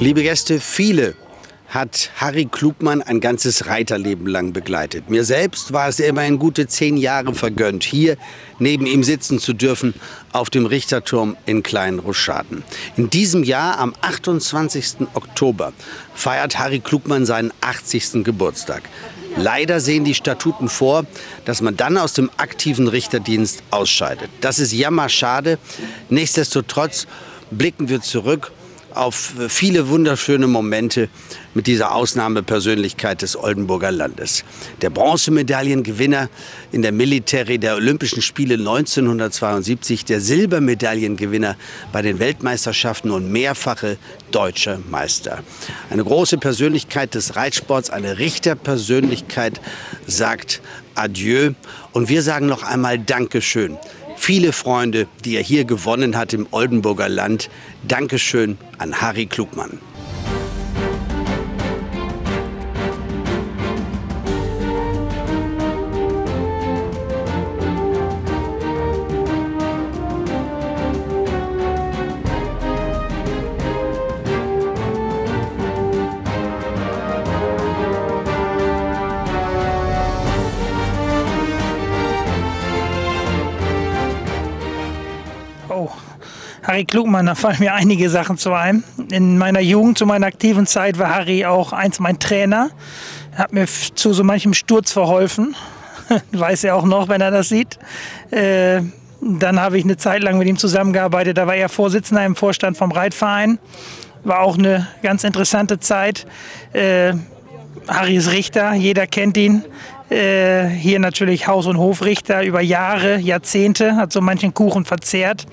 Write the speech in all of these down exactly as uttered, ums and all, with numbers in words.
Liebe Gäste, viele hat Harry Klugmann ein ganzes Reiterleben lang begleitet. Mir selbst war es immerhin gute zehn Jahre vergönnt, hier neben ihm sitzen zu dürfen auf dem Richterturm in Klein-Roscharten. In diesem Jahr, am achtundzwanzigsten Oktober, feiert Harry Klugmann seinen achtzigsten Geburtstag. Leider sehen die Statuten vor, dass man dann aus dem aktiven Richterdienst ausscheidet. Das ist jammerschade. Nichtsdestotrotz blicken wir zurück auf viele wunderschöne Momente mit dieser Ausnahmepersönlichkeit des Oldenburger Landes. Der Bronzemedaillengewinner in der Military der Olympischen Spiele neunzehnhundertzweiundsiebzig, der Silbermedaillengewinner bei den Weltmeisterschaften und mehrfache deutscher Meister. Eine große Persönlichkeit des Reitsports, eine Richterpersönlichkeit sagt Adieu. Und wir sagen noch einmal Dankeschön. Viele Freunde, die er hier gewonnen hat im Oldenburger Land. Dankeschön an Harry Klugmann. Oh, Harry Klugmann, da fallen mir einige Sachen zu ein. In meiner Jugend, zu meiner aktiven Zeit, war Harry auch einst mein Trainer. Er hat mir zu so manchem Sturz verholfen. Weiß er auch noch, wenn er das sieht. Äh, dann habe ich eine Zeit lang mit ihm zusammengearbeitet. Da war er Vorsitzender im Vorstand vom Reitverein. War auch eine ganz interessante Zeit. Äh, Harry ist Richter, jeder kennt ihn. Äh, hier natürlich Haus- und Hofrichter über Jahre, Jahrzehnte, hat so manchen Kuchen verzehrt.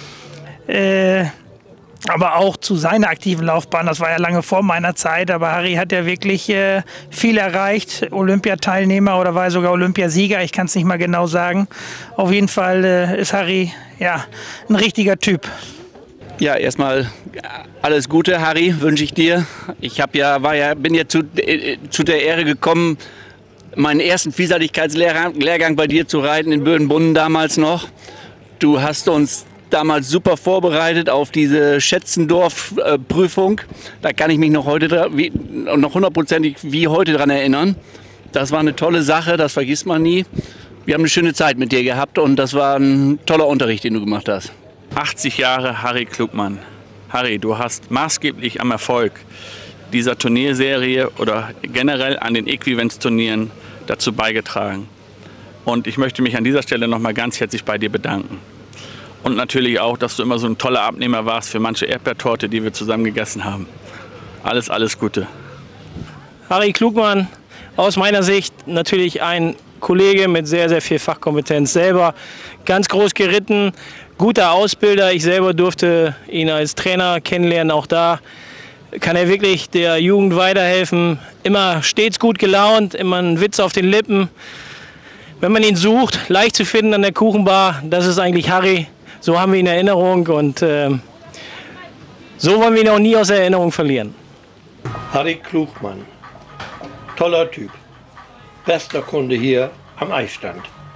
Äh, aber auch zu seiner aktiven Laufbahn, das war ja lange vor meiner Zeit, aber Harry hat ja wirklich äh, viel erreicht, Olympiateilnehmer oder war sogar Olympiasieger, ich kann es nicht mal genau sagen. Auf jeden Fall äh, ist Harry ja ein richtiger Typ. Ja, erstmal alles Gute, Harry, wünsche ich dir. Ich hab ja, war ja, bin ja zu, äh, zu der Ehre gekommen, meinen ersten Vielseitigkeitslehrgang bei dir zu reiten, in Bödenbunnen damals noch. Du hast uns damals super vorbereitet auf diese Schätzendorf-Prüfung. Da kann ich mich noch heute, wie, noch hundertprozentig wie heute dran erinnern. Das war eine tolle Sache, das vergisst man nie. Wir haben eine schöne Zeit mit dir gehabt und das war ein toller Unterricht, den du gemacht hast. achtzig Jahre Harry Klugmann. Harry, du hast maßgeblich am Erfolg dieser Turnierserie oder generell an den Äquivalenzturnieren dazu beigetragen. Und ich möchte mich an dieser Stelle noch mal ganz herzlich bei dir bedanken. Und natürlich auch, dass du immer so ein toller Abnehmer warst für manche Erdbeertorte, die wir zusammen gegessen haben. Alles, alles Gute. Harry Klugmann, aus meiner Sicht natürlich ein Kollege mit sehr, sehr viel Fachkompetenz. Selber ganz groß geritten, guter Ausbilder. Ich selber durfte ihn als Trainer kennenlernen, auch da kann er wirklich der Jugend weiterhelfen. Immer stets gut gelaunt, immer ein Witz auf den Lippen. Wenn man ihn sucht, leicht zu finden an der Kuchenbar, das ist eigentlich Harry. So haben wir ihn in Erinnerung und äh, so wollen wir ihn auch nie aus der Erinnerung verlieren. Harry Klugmann, toller Typ, bester Kunde hier am Eisstand.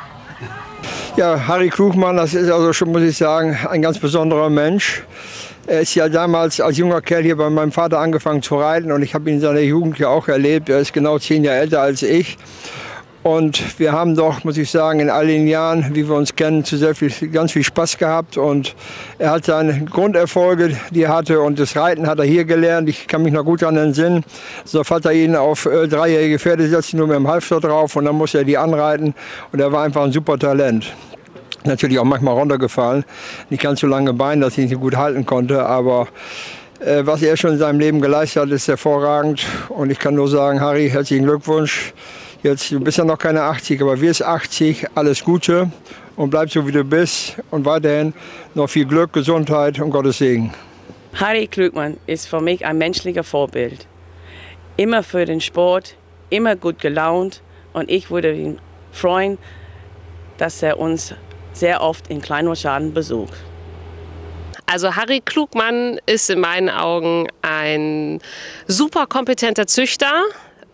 Ja, Harry Klugmann, das ist also schon, muss ich sagen, ein ganz besonderer Mensch. Er ist ja damals als junger Kerl hier bei meinem Vater angefangen zu reiten und ich habe ihn in seiner Jugend ja auch erlebt. Er ist genau zehn Jahre älter als ich. Und wir haben doch, muss ich sagen, in all den Jahren, wie wir uns kennen, zu sehr viel, ganz viel Spaß gehabt. Und er hat seine Grunderfolge, die er hatte, und das Reiten hat er hier gelernt. Ich kann mich noch gut daran entsinnen. So Vater ihn auf äh, dreijährige Pferde setzt, nur mit dem Halfter drauf und dann muss er die anreiten. Und er war einfach ein super Talent. Natürlich auch manchmal runtergefallen. Nicht ganz so lange Beine, dass ich ihn nicht gut halten konnte. Aber äh, was er schon in seinem Leben geleistet hat, ist hervorragend. Und ich kann nur sagen, Harry, herzlichen Glückwunsch. Jetzt, du bist ja noch keine achtzig, aber wir sind achtzig. Alles Gute und bleib so, wie du bist. Und weiterhin noch viel Glück, Gesundheit und Gottes Segen. Harry Klugmann ist für mich ein menschlicher Vorbild. Immer für den Sport, immer gut gelaunt. Und ich würde ihn freuen, dass er uns sehr oft in Klein-Roscharten besucht. Also Harry Klugmann ist in meinen Augen ein super kompetenter Züchter.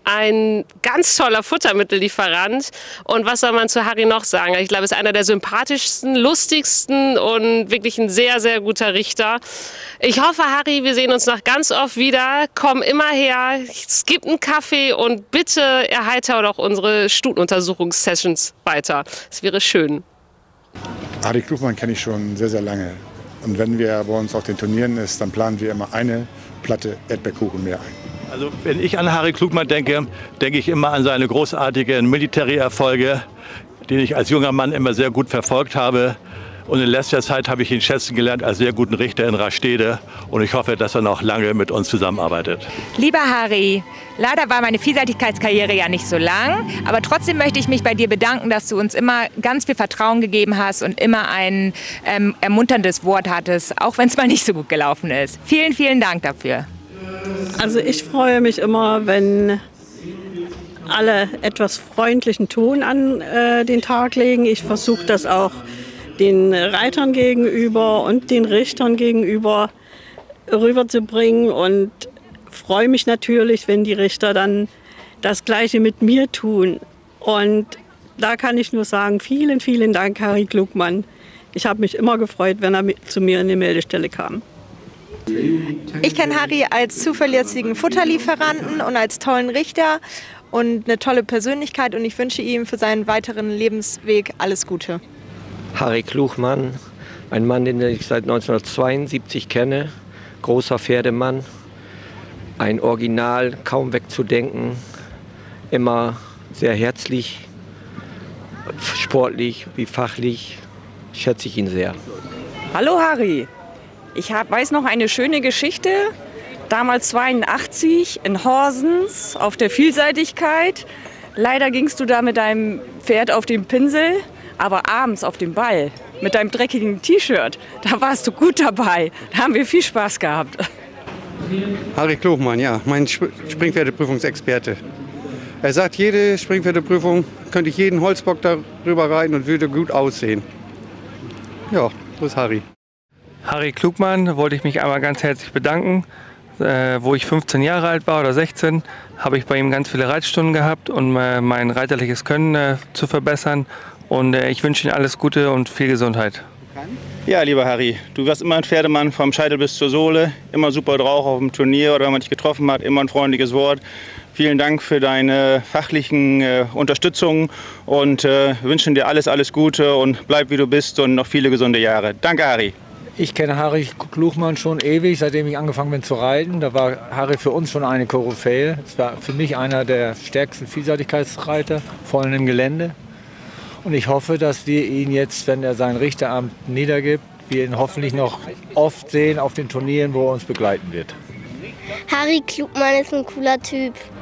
ein ganz toller Futtermittellieferant. Und was soll man zu Harry noch sagen? Ich glaube, er ist einer der sympathischsten, lustigsten und wirklich ein sehr, sehr guter Richter. Ich hoffe, Harry, wir sehen uns noch ganz oft wieder. Komm immer her, es gibt einen Kaffee und bitte erheiter doch unsere Stutenuntersuchungssessions weiter. Es wäre schön. Harry Klugmann kenne ich schon sehr, sehr lange. Und wenn wir bei uns auf den Turnieren ist, dann planen wir immer eine Platte Erdbeerkuchen mehr ein. Also wenn ich an Harry Klugmann denke, denke ich immer an seine großartigen Militärerfolge, die ich als junger Mann immer sehr gut verfolgt habe. Und in letzter Zeit habe ich ihn schätzen gelernt als sehr guten Richter in Rastede. Und ich hoffe, dass er noch lange mit uns zusammenarbeitet. Lieber Harry, leider war meine Vielseitigkeitskarriere ja nicht so lang. Aber trotzdem möchte ich mich bei dir bedanken, dass du uns immer ganz viel Vertrauen gegeben hast und immer ein ähm, ermunterndes Wort hattest, auch wenn es mal nicht so gut gelaufen ist. Vielen, vielen Dank dafür. Also ich freue mich immer, wenn alle etwas freundlichen Ton an äh, den Tag legen. Ich versuche das auch den Reitern gegenüber und den Richtern gegenüber rüberzubringen und freue mich natürlich, wenn die Richter dann das Gleiche mit mir tun. Und da kann ich nur sagen, vielen, vielen Dank, Harry Klugmann. Ich habe mich immer gefreut, wenn er zu mir in die Meldestelle kam. Ich kenne Harry als zuverlässigen Futterlieferanten und als tollen Richter und eine tolle Persönlichkeit und ich wünsche ihm für seinen weiteren Lebensweg alles Gute. Harry Klugmann, ein Mann, den ich seit neunzehnhundertzweiundsiebzig kenne, großer Pferdemann, ein Original, kaum wegzudenken, immer sehr herzlich, sportlich wie fachlich, schätze ich ihn sehr. Hallo Harry, ich hab, weiß noch eine schöne Geschichte, damals zweiundachtzig in Horsens auf der Vielseitigkeit. Leider gingst du da mit deinem Pferd auf den Pinsel, aber abends auf dem Ball mit deinem dreckigen T-Shirt, da warst du gut dabei, da haben wir viel Spaß gehabt. Harry Klugmann, ja, mein Springpferdeprüfungsexperte. Er sagt, jede Springpferdeprüfung könnte ich jeden Holzbock darüber reiten und würde gut aussehen. Ja, so ist Harry. Harry Klugmann wollte ich mich einmal ganz herzlich bedanken. Äh, wo ich fünfzehn Jahre alt war oder sechzehn, habe ich bei ihm ganz viele Reitstunden gehabt, um äh, mein reiterliches Können äh, zu verbessern. Und äh, ich wünsche Ihnen alles Gute und viel Gesundheit. Ja, lieber Harry, du warst immer ein Pferdemann vom Scheitel bis zur Sohle. Immer super drauf auf dem Turnier oder wenn man dich getroffen hat, immer ein freundliches Wort. Vielen Dank für deine fachlichen äh, Unterstützung und äh, wünschen dir alles, alles Gute und bleib wie du bist und noch viele gesunde Jahre. Danke, Harry. Ich kenne Harry Klugmann schon ewig, seitdem ich angefangen bin zu reiten. Da war Harry für uns schon eine Koryphäe. Es war für mich einer der stärksten Vielseitigkeitsreiter, vor allem im Gelände. Und ich hoffe, dass wir ihn jetzt, wenn er sein Richteramt niedergibt, wir ihn hoffentlich noch oft sehen auf den Turnieren, wo er uns begleiten wird. Harry Klugmann ist ein cooler Typ.